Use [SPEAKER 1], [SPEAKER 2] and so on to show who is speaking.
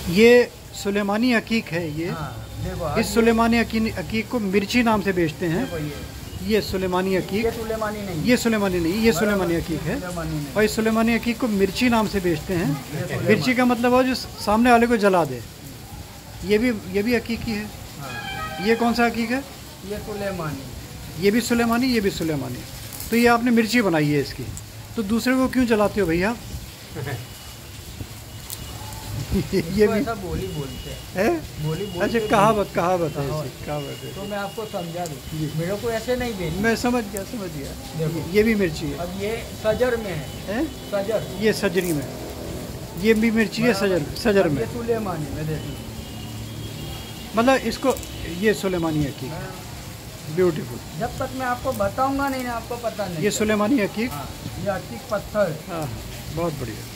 [SPEAKER 1] ये सुलेमानी अकीक है ये।
[SPEAKER 2] देखो
[SPEAKER 1] इस सुलेमानी अकीक को मिर्ची नाम से बेचते हैं। ये सुलेमानी अकीक,
[SPEAKER 2] ये सुलेमानी नहीं,
[SPEAKER 1] ये सुलेमानी नहीं, ये सुलेमानी अकीक है। और इस सुलेमानी अकीक को मिर्ची नाम से बेचते हैं। मिर्ची का मतलब है जो सामने वाले को जला दे। ये भी अकीकी है। ये कौन सा अकीक है?
[SPEAKER 2] ये सुलेमानी,
[SPEAKER 1] ये भी सुलेमानी, ये भी सुलेमानी। तो ये आपने मिर्ची बनाई है इसकी, तो दूसरे को क्यों जलाते हो भैया? ये भी
[SPEAKER 2] ऐसा बोली बोलते
[SPEAKER 1] है।
[SPEAKER 2] बोली
[SPEAKER 1] अच्छा, कहावत है ऐसी, कहावत है।
[SPEAKER 2] तो मैं आपको समझा दूँ, मेरे को ऐसे नहीं बेचना।
[SPEAKER 1] मैं समझ गया। ये भी मिर्ची है।
[SPEAKER 2] अब ये सजर में है, सजर,
[SPEAKER 1] ये सजरी में, ये भी मिर्ची है सजर में।
[SPEAKER 2] ये सुलेमानी में देखिए,
[SPEAKER 1] मतलब इसको ये सुलेमानी अकीक, ब्यूटीफुल।
[SPEAKER 2] जब तक मैं आपको बताऊंगा नहीं ना, आपको पता नहीं।
[SPEAKER 1] ये सुलेमानी अकीक,
[SPEAKER 2] ये अकीक पत्थर।
[SPEAKER 1] हाँ, बहुत बढ़िया।